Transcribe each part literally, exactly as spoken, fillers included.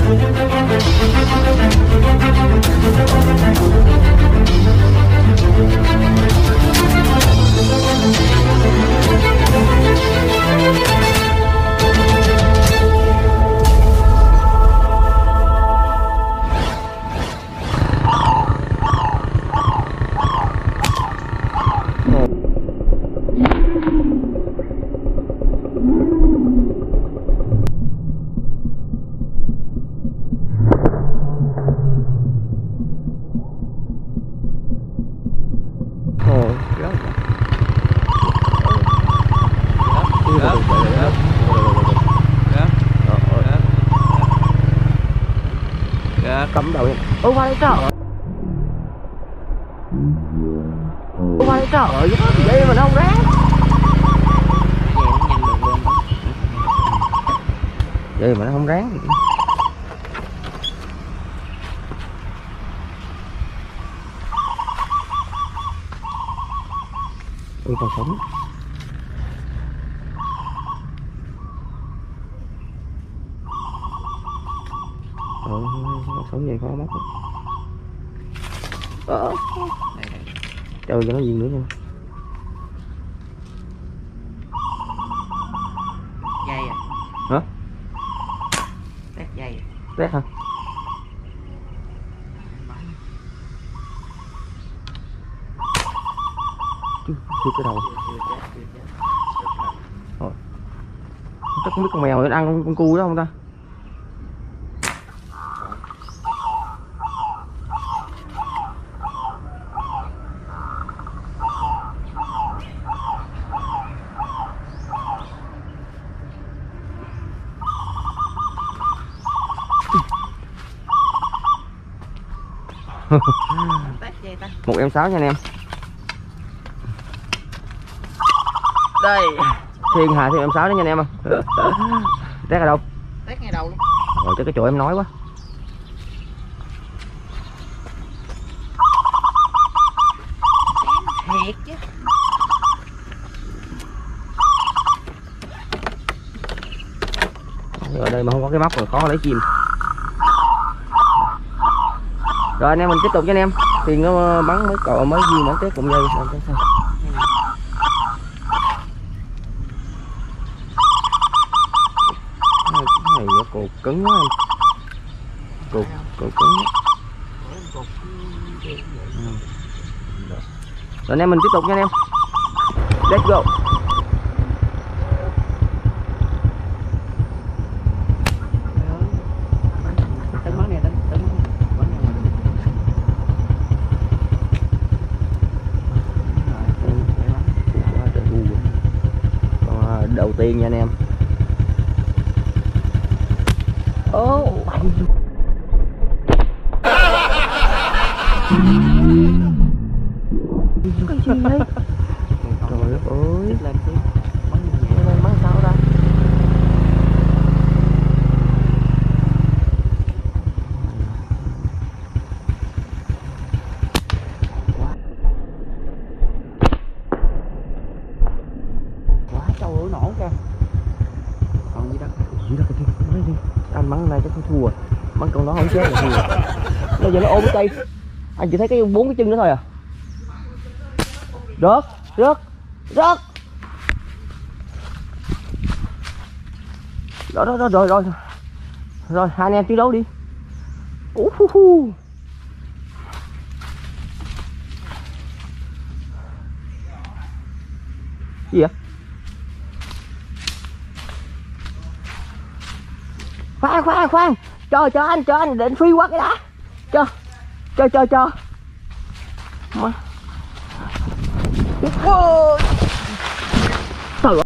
Cắm đầu em. Ô qua đây trời. Ô qua đây trời, vậy mà nó không ráng. Vậy mà nó không ráng. Ui còn sống. Ờ, sống vậy khó mất. Ờ. Trời cho nó gì nữa nha. Dây à? Hả? Tét dây à? Tét hả? Chưa, chưa cái đầu. Rồi. Chắc không biết con mèo nó ăn con, con cu đó không ta? Một em sáu nha anh em. Đây thiên hà thêm em sáu đó nha anh em. Tét ở đâu? Tét ngay đầu luôn. Rồi chứ cái chỗ em nói quá. Thiệt chứ. Ở đây mà không có cái móc rồi khó lấy chim. Rồi anh em mình tiếp tục cho anh em. Thì nó bắn mới cậu mới ghi mới tét cũng dây. Cái này nó cột cứng quá anh. Cột, cột cứng quá. Rồi anh em mình tiếp tục nha anh em. Let's go. Đầu tiên nha anh em. Ô oh. Cái gì đấy? Trời ơi. Lên tiếp. Bắn bắn sao ra? Anh bắn này chắc không thua, bắn con nó không chết là thua. Bây giờ nó ôm cái cây, anh chỉ thấy cái bốn cái chân nữa thôi à. Rớt, rớt, rớt. Đó, đó, đó, rồi, rồi, rồi, hai anh em chiến đấu đi. Uh, uh, uh. Gì vậy? Khoan khoan khoan, cho cho anh cho anh định phi qua cái đã, cho cho cho cho mà trời ơi.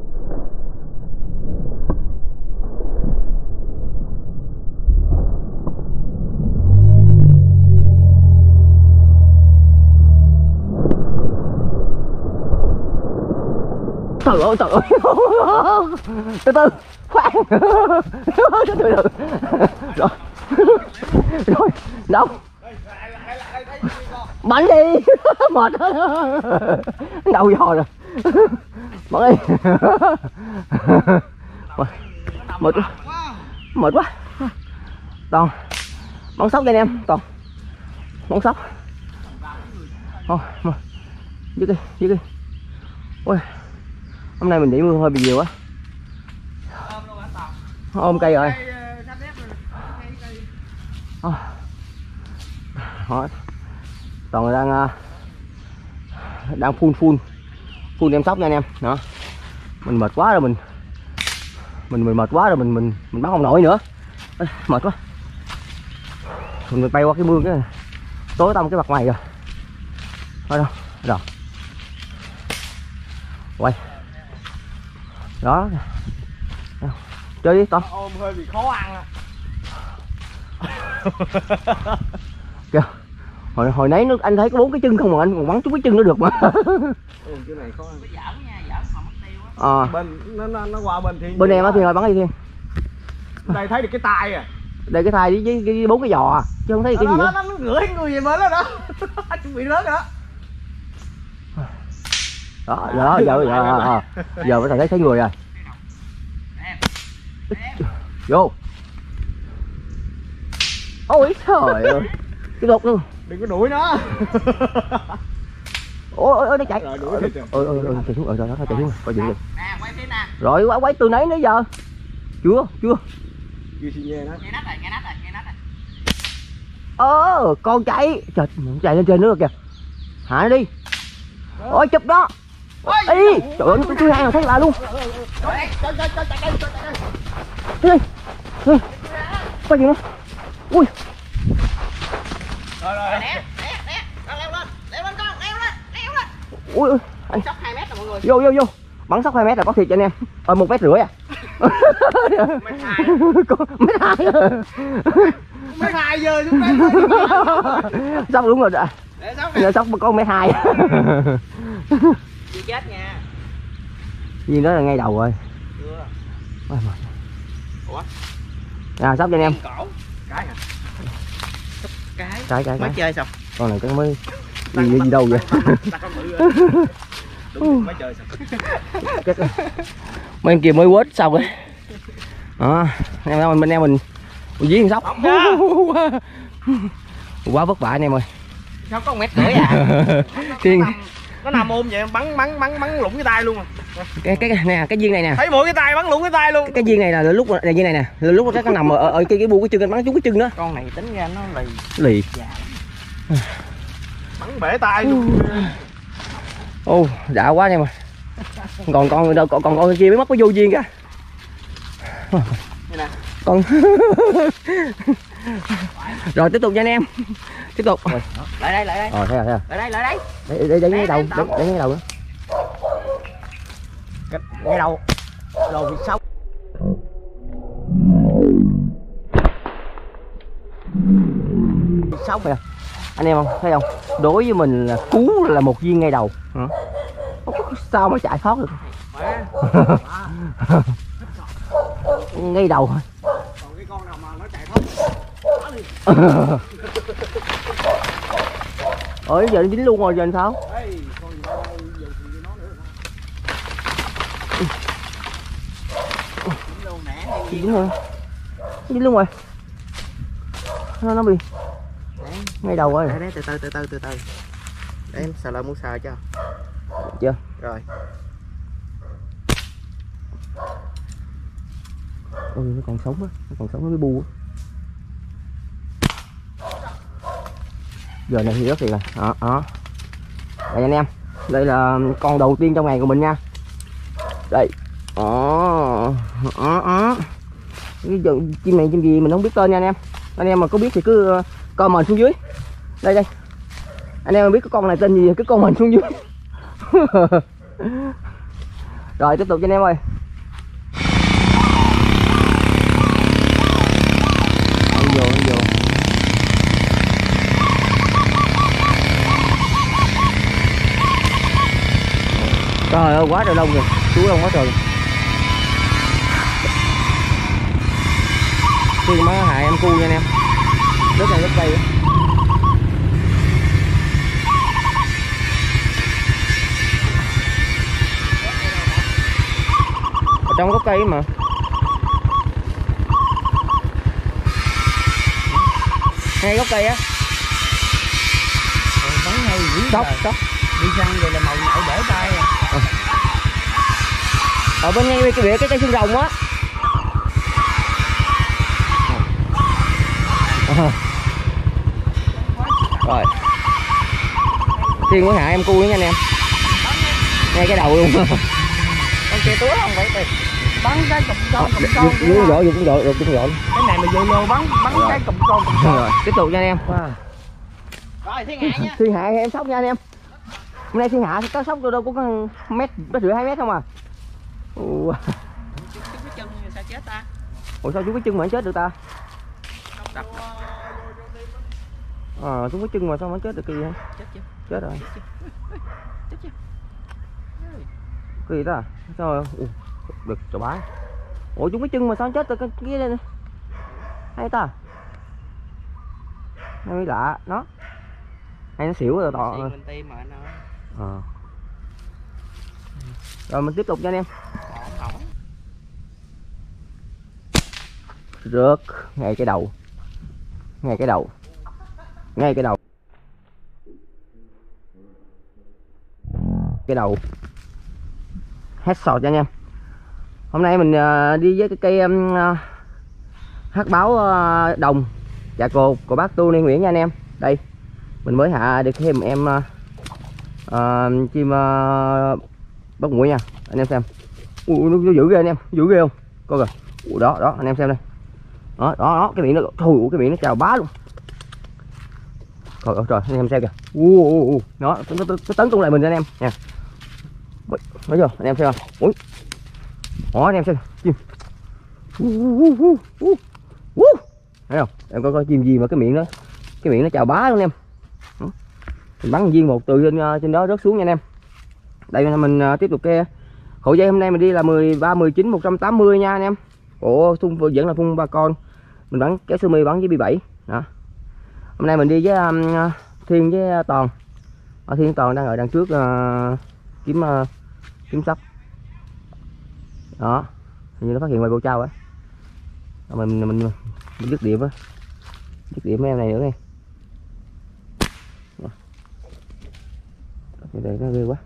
Trời ơi trời ơi. Từ từ khoan. Từ từ rồi rồi đâu bắn đi. Mệt đầu giò rồi. Bắn đi. Mệt quá mệt quá. Toàn bắn sóc đây anh em, Toàn bắn sóc. Thôi mà dứt đi, dứt đi. Ôi hôm nay mình để mưa hơi bị nhiều quá. Ôm cây rồi. Đó. Toàn đang đang phun phun phun em sóc nha anh em. Đó, mình mệt quá rồi, mình mình mình mệt quá rồi, mình mình mình bắn không nổi nữa. Ê, mệt quá, mình bay qua cái mương cái này. Tối tăm cái mặt mày rồi. Thôi đâu rồi, quay đó, chơi đi Toàn. Ôm hơi bị khó ăn á. Kìa, hồi hồi nãy nó anh thấy có bốn cái chân không mà anh còn bắn trúng cái chân nó được mà. Ừ, cái này khó ăn. Cái giỡn nha, giỡn mà mất tiêu á. À, Bên nó nó, nó qua bên Thiên. bên em á Thiên ơi, bắn đi Thiên. Đây thấy được cái tai à. Đây cái thai với cái bốn cái giò à, chứ không thấy cái nó, gì nó, nữa. nó, nó ngửi người về bên đó đó. Chuẩn bị rớt rồi đó. Đó, đó, giờ giờ à, giờ mới thấy thấy người rồi. Vô. Ôi trời ơi, tiếp tục luôn. Đừng có đuổi nó. Ôi ôi nó chạy. Rồi đuổi đi. Ôi ôi ôi chạy xuống rồi, rồi nó chạy xuống rồi, coi dựng rồi. Nè, quay phim nè. Rồi quay quay từ nãy đến giờ. Chưa, chưa. Chưa xin nghe nó. Nghe nát rồi, nghe nát rồi, nghe nát rồi. Ơ, con chạy. Trời, chạy lên trên nữa kìa. Hạ nó đi. Ôi chụp đó. Ê, trời ơi, nó thứ hai là thấy bà luôn. Đi. Đi. Coi gì nữa. Ui. Rồi rồi. Nè, nè, nè, con leo lên, leo lên con, leo lên, leo lên. Ui ui. Anh Sóc hai mét rồi mọi người. vô vô vô. Bắn sóc hai mét là có thiệt cho anh em. Ờ một mét rưỡi à. Mét hai. Mét hai. Mét hai giờ chúng ta. Sóc đúng rồi ạ. Để sóc Giờ sóc có mét hai. chưa chết nha. Viên đó là ngay đầu rồi. Chưa. Ôi, mệt. Ủa? À sóc cho anh em. Cổ. Cái hả? Cái. Cái cái Mới cái. chơi xong. Con này cái mới gì, gì, gì đâu vậy. Ta con bự rồi. Đúng mới chơi xong. Mấy em kia mới quết xong rồi. Đó, em đâu bên em mình mình dí con sóc. Quá vất vả anh em ơi. Sao có một mét rưỡi à? Thiên Nó nằm ôm vậy bắn bắn bắn bắn lủng cái tay luôn à. cái cái nè, cái viên này nè. Thấy mỗi cái tay bắn lủng cái tay luôn. Cái, cái viên này là lúc là viên này nè, là lúc nó nằm ở, ở cái cái bu cái chân anh bắn trúng cái chân đó. Con này tính ra nó lì. Lì. Dạ. Bắn bể tay luôn. Ô, đã quá anh em ơi. Còn con đâu còn còn con kia mới mất có vô viên kìa. Đây nè. Con. Rồi tiếp tục nha anh em. Tiếp tục. Rồi, Lại đây, lại đây. rồi thấy rồi, thấy rồi. Lại đây, lại đây. Để để để ngay đầu, để, để ngay đầu nữa. Cái ngay đầu. Rồi vịt sóc. Vịt sóc kìa. Anh em không thấy không? Đối với mình là cú là một viên ngay đầu. Hả? Sao mà chạy thoát được? Ngay đầu thôi. Còn cái con nào mà nó chạy thoát. Ôi giờ nó dính luôn rồi giờ làm sao? Ê, con gì đâu, giờ gì nó nữa hả? Dính luôn nè. Dính rồi. Dính luôn rồi. Nó nó bị ngay đầu rồi. Đấy, đấy, từ từ, từ từ, từ từ. Để em sờ lại muốn sờ cho. Chưa? Rồi. Ừ, nó còn sống á, nó còn sống nó mới bu á. Giờ này thì rất thiệt rồi. Đó, đó. Đây anh em, đây là con đầu tiên trong ngày của mình nha. Đây. Đó. Đó, đó. Cái chim này chim gì mình không biết tên nha anh em. Anh em mà có biết thì cứ comment xuống dưới. Đây đây. Anh em biết cái con này tên gì cứ comment xuống dưới. Rồi tiếp tục cho anh em ơi. Vô, vô. Trời ơi quá trời đông rồi, chú đông quá trời. Khi mới hại em cu nha anh em. Rất là rất cây á. Ở trong gốc cây mà. ngay gốc cây á. Bắn hay dữ Sóc trời. sóc Đi săn vậy là màu nhậu bể tay à. ở bên ngay cái bìa cái cây xương rồng á. À. Rồi Thiên mới hạ em cua nữa nha anh em, ngay cái đầu luôn. Con kia túi không phải tiền. Bắn cái cụm con cụm con. Cũng dội cũng dội cũng dội. Cái này mà vô lô bắn bắn cái cụm con cụm con. Rồi tiếp tục nha anh em. Wow. Rồi Thiên Hạ nha. Thiên hạ em sóc nha anh em. Hôm nay Thiên hạ có sóc đâu đâu cũng có mét mét rưỡi hai mét không à. Ủa. Chú cái chân sao chết ta? Ủa sao chú cái chân mà anh chết được ta? Đập. Ờ, chú cái chân mà sao mà anh chết được kỳ vậy? Chết chưa? Chết rồi. Chết chưa? Cái gì đó à? Sao rồi? Ủa, được trời bá. Ủa chú cái chân mà sao anh chết được cái kia đây nè. Hay ta? Hay mới lạ, nó. Hay nó xỉu rồi tọ rồi. Mình tim mà nó. Ờ. Rồi mình tiếp tục nha anh em. Rớt ngay cái đầu, ngay cái đầu, ngay cái đầu, cái đầu headshot cho anh em. Hôm nay mình uh, đi với cái cây um, uh, hát báo uh, đồng Chà Cồ của bác Tu Niên Nguyễn nha anh em. Đây mình mới hạ được thêm em uh, uh, chim uh, bắp mũi nha anh em xem. Ui, nó, nó dữ ghê anh em, dữ ghê không? Coi kìa. Ui, đó đó anh em xem đây. Đó đó đó, cái miệng nó thôi, cái miệng nó chào bá luôn. Trời ơi trời, anh em xem kìa. Ui, nó nó, nó, nó tấn công lại mình anh em nha. Thấy chưa anh em xem không? Ui. Đó anh em xem chim. Thấy không? Em coi coi chim gì mà cái miệng nó cái miệng nó chào bá luôn anh em. Mình bắn viên một từ trên trên đó rớt xuống nha anh em. Đây mình uh, tiếp tục cái khẩu dây hôm nay mình đi là mười ba, mười chín, một trăm tám mươi nha anh em. Của thun vẫn là phun ba con. Mình bắn kéo sơ mi bắn với B bảy. Đó. Hôm nay mình đi với um, Thiên với Toàn. Ở Thiên Toàn đang ở đằng trước uh, kiếm uh, kiếm sóc. Đó. Hình như nó phát hiện ngoài bộ trao á. Mình mình mình, mình dứt điểm á. Dứt điểm mấy em này nữa nghe. Cái đây nó ghê quá.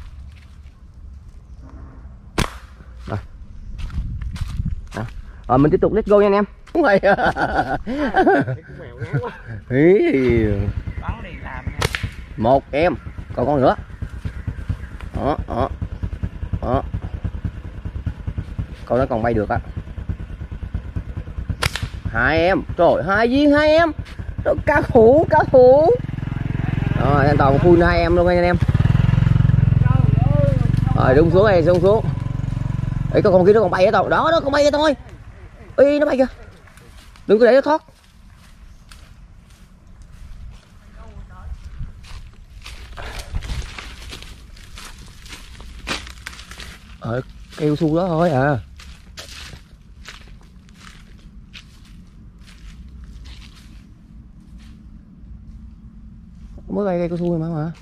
Rồi. Đó. Rồi mình tiếp tục let's go nha anh em. Đúng rồi. Bắn đi làm. Một em, còn con nữa. Đó, đó. Đó. Con nó còn bay được á. Hai em, trời hai viên hai em. Trời, cá thủ, cá thủ. Rồi anh Toàn phun hai em luôn nha anh em. Rồi rung xuống này, rung xuống. Ê, có con kia nó còn bay ở đâu? Đó, đó con bay kìa thôi. Ê, nó bay kìa. Đừng có để nó thoát. Ờ, kêu su đó thôi à. Mới bay cây cao su mà mà.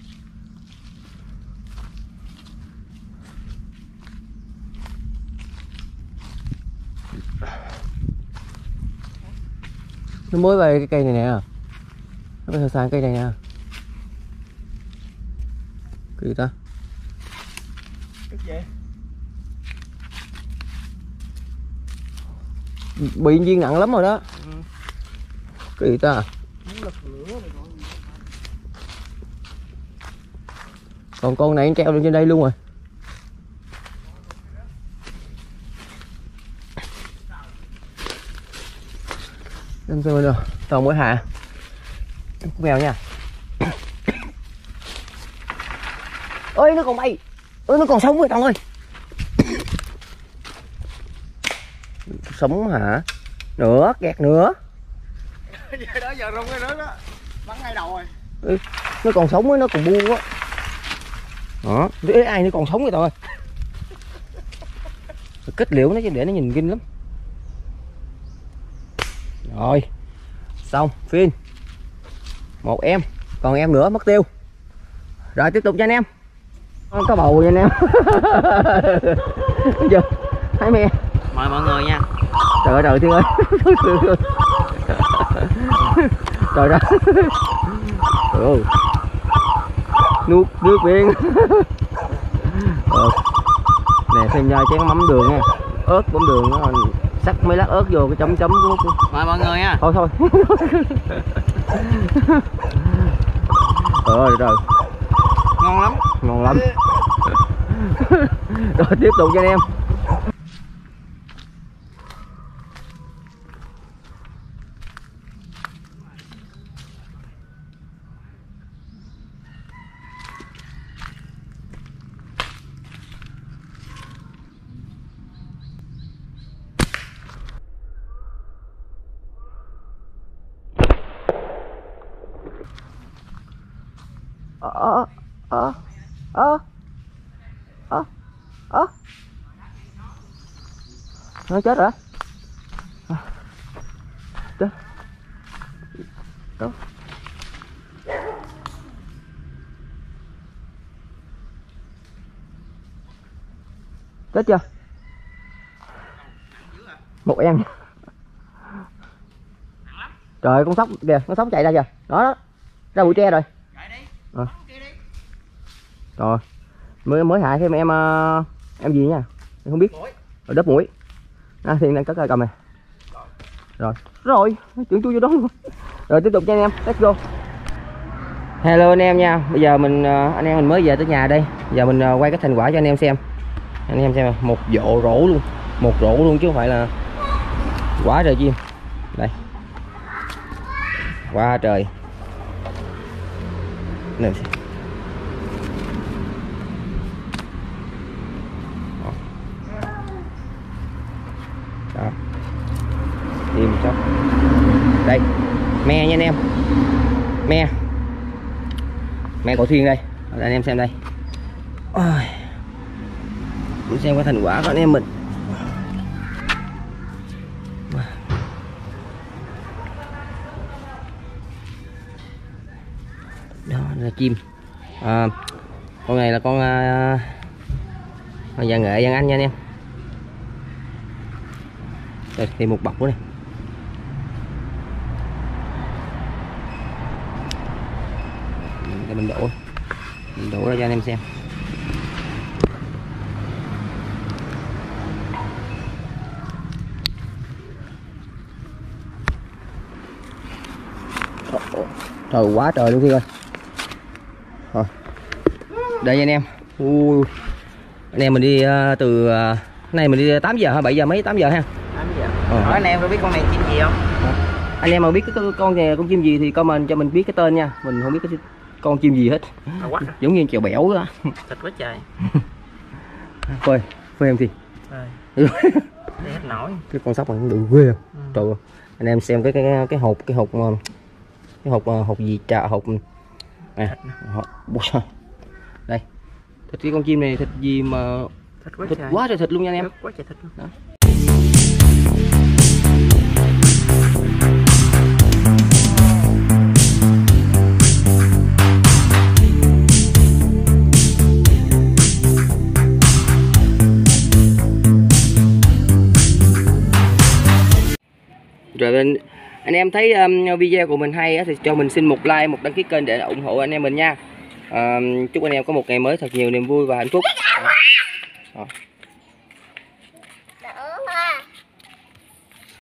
Nó mới bay cái cây này nè. Nó bay sang cây này nè. Cái gì ta? Cái gì? Bị viên nặng lắm rồi đó. Ừ. Cái gì ta? Còn con này treo lên trên đây luôn rồi. Em xem rồi. Toàn mới hạ. Mèo nha. Ơi nó còn bay. Ơi nó còn sống rồi Toàn ơi. Sống hả? Nữa, kẹt nữa. Đó giờ rung cái đó đó. Bắn ngay đầu rồi. Ừ, nó còn sống á, nó còn buông á. Đó, Ê, ai nó còn sống rồi thôi. Kết liễu nó chứ để nó nhìn kinh lắm. Rồi. Xong, phim. Một em, còn em nữa mất tiêu. Rồi tiếp tục cho anh em. Có bầu nha anh em. Thấy chưa? Thấy mẹ. Mời mọi người nha. Trời ơi trời Thiên ơi. Trời ra. Ừ. Nuốt nước biển. Ừ. Nè thêm nha chén mắm đường nha, ớt bấm đường nó sắc mấy lát ớt vô cái chấm chấm của nó. Mời mọi người nha. Thôi thôi. Trời ơi trời. Ngon lắm. Ngon lắm. Rồi tiếp tục cho anh em. Ờ ờ ờ ờ ờ nó chết rồi. Chết. Đó. Chết chưa? Một em. Trời con sóc kìa, con sóc chạy ra kìa. Đó đó. Ra bụi tre rồi. À. Rồi. Mới mới hại thêm em uh, em gì nha. Em không biết. Rồi đớp mũi. À, thì đang cất cầm này. Rồi. Rồi, tưởng chui vô đó luôn. Rồi tiếp tục cho anh em, let's go. Hello anh em nha. Bây giờ mình uh, anh em mình mới về tới nhà đây. Giờ mình uh, quay cái thành quả cho anh em xem. Anh em xem một vộ rổ luôn, một rổ luôn chứ không phải là quá trời chim. Đây. Quá trời. Này. Đó. Im chốc. Đây, me nha anh em. Me. Me cổ thuyền đây. Để anh em xem đây. Ôi. Mình xem cái thành quả của anh em mình. Đó là chim. À, con này là con uh, vàng nghệ vàng anh nha anh em. Rồi thêm một bọc nữa này. Để mình đổ, mình đổ ra cho anh em xem. Trời quá trời luôn Thiên ơi. Rồi. Đây anh em. Ui. Anh em mình đi uh, từ uh, này mình đi tám giờ hả? bảy giờ mấy tám giờ ha? tám giờ. Ờ. Hỏi anh em có biết con này chim gì không? À. Anh em mà biết cái con này con chim gì thì comment cho mình biết cái tên nha. Mình không biết cái con chim gì hết. À, quá. Giống như chèo bẻo đó. Thịt quá trời. Phơi, phơi em thì. Đây hết nổi. Cái con sóc này cũng được ghê. Ừ. Trời ơi. Anh em xem cái cái cái hộp cái hộp cái hộp hộp gì trà hộp à, hộp. Đây. Thịt cái con chim này thịt gì mà thịt quá thịt trời. Quá trời thịt luôn nha anh em. Thịt quá trời thịt luôn. Đó. Rồi anh, anh em thấy um, video của mình hay á, thì cho mình xin một like, một đăng ký kênh để ủng hộ anh em mình nha. Uh, chúc anh em có một ngày mới thật nhiều niềm vui và hạnh phúc. Đó. Đó.